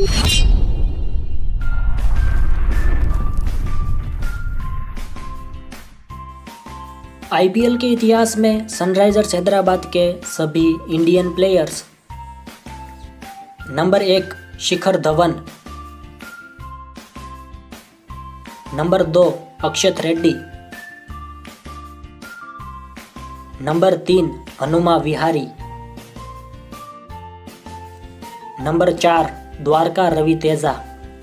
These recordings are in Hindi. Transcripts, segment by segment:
आईपीएल के इतिहास में सनराइजर्स हैदराबाद के सभी Indian players. Number 1 Shikhar Dhawan. Number 2 Akshath Reddy. Number 3 Hanuma Vihari. Number 4 Dwaraka Ravi Teja.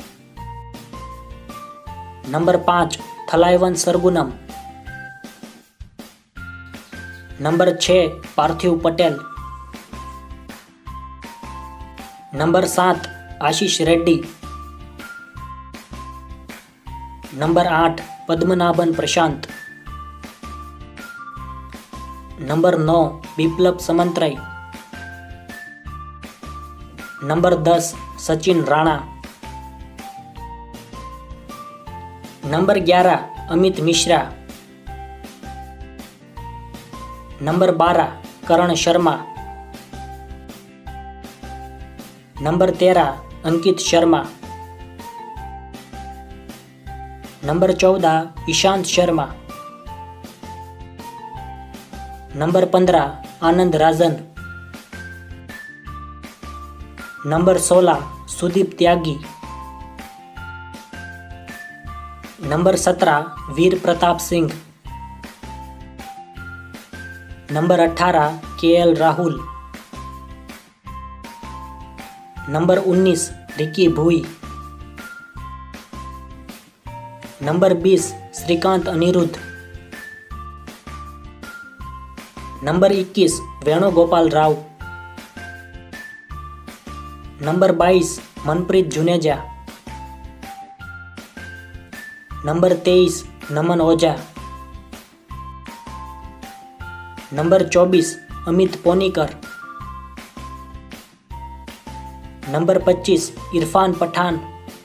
Number 5 Thalaivan Sargunam. Number 6 Parthiv Patel. Number 7 Ashish Reddy. Number 8 Padmanabhan Prashanth. Number 9 Biplab Samantray. Number 10 Sachin Rana. Number 11 Amit Mishra. Number 12 Karan Sharma. Number 13 Ankit Sharma. Number 14 Ishant Sharma. Number 15 Anand Rajan. Number 16 Sudeep त्यागी। Number 17 Veer Pratap Singh. Number 18 KL Rahul. Number 19 Ricky Bhui. Number 20 Shrikant Anirudha. Number 21 Venugopal Rao. Number 22 Manpreet Juneja. Number 23 Naman Ojha. Number 24 Amit Paunikar. Number 25 Irfan Pathan.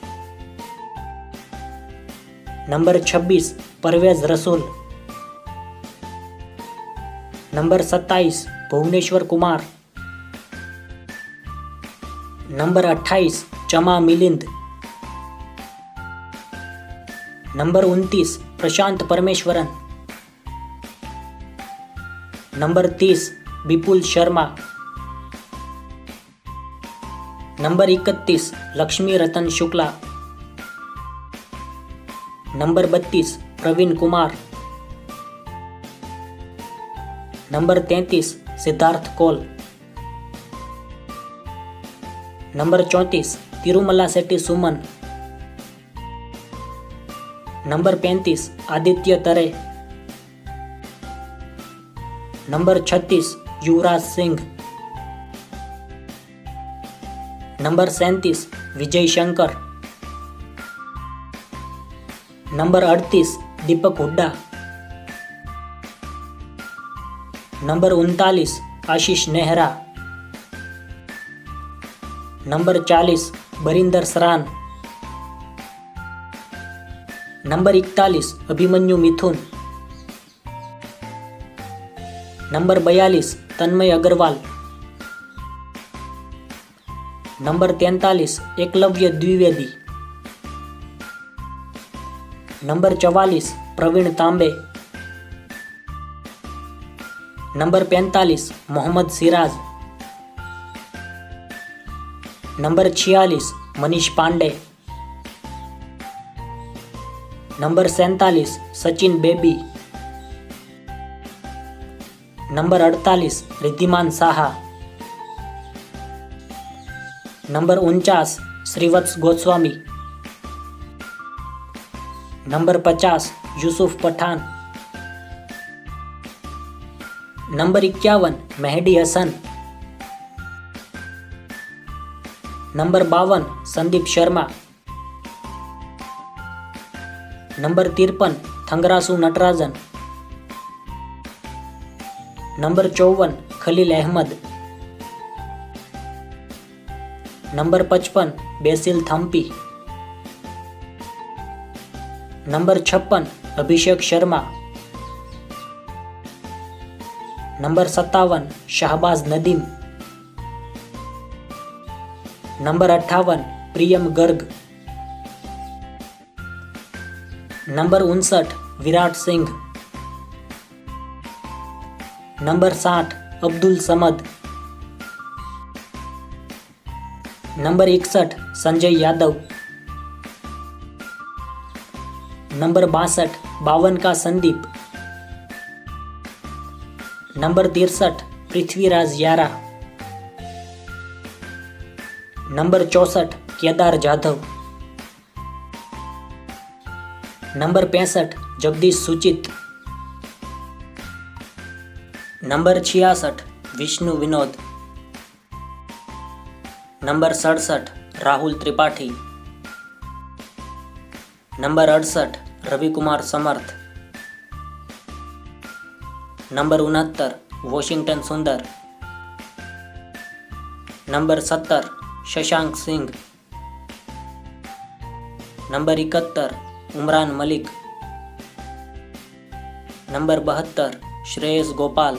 Number 26 Parvez Rasool. Number 27 Bhuvneshwar Kumar. Number 28 Chama Milind. Number 29 Prasanth Parameswaran. Number 30 Vipul Sharma. Number 31 Laxmi Ratan Shukla. Number 32 Praveen Kumar. Number 33 Siddharth Kaul. Number 34 Tirumala Setti Suman. Number 35 Aditya Tare. Number 36 Yuvraj Singh. Number 37 Vijay Shankar. Number 38 Deepak Hooda. Number 39 Ashish Nehra. Number 40 Barinder Sran. Number 41 Abhimanyu Mithun. Number 42 Tanmay Agarwal. Number 43 Eklavya Dwivedi. Number 44 Pravin Tambe. Number 45 Mohammed Siraj. Number 46 Manish Pandey. Number 47 Sachin Baby. Number 48 Wriddhiman Saha. Number 49 Shreevats Goswami. Number 50 Yusuf Pathan. Number 51 Mehidy Hasan. Number 52 Sandeep Sharma. Number 53 Thangarasu Natarajan. Number 54 Khaleel Ahmed. Number 55 Basil Thampi. Number 56 Abhishek Sharma. Number 57 Shahbaz Nadeem. Number 58 Priyam Garg. Number 59 Virat Singh. Number 60 Abdul Samad. Number 61 Sanjay Yadav. Number 62 52 का Sandeep. Number 63 Prithviraj Yarra. Number 64 Kedar Jadhav. Number 65 Jagadeesha Suchith. Number 66 Vishnu Vinod. Number 67 Rahul Tripathi. Number 68 Ravi Kumar Samarth. Number 69 Washington Sundar. Number 70 Shashank Singh. Number 71 Umran Malik. Number 72 Shreyas Gopal.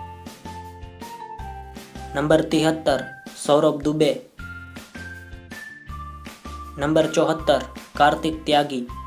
Number 73 Saurabh Dubey. Number 74 Kartik त्यागी।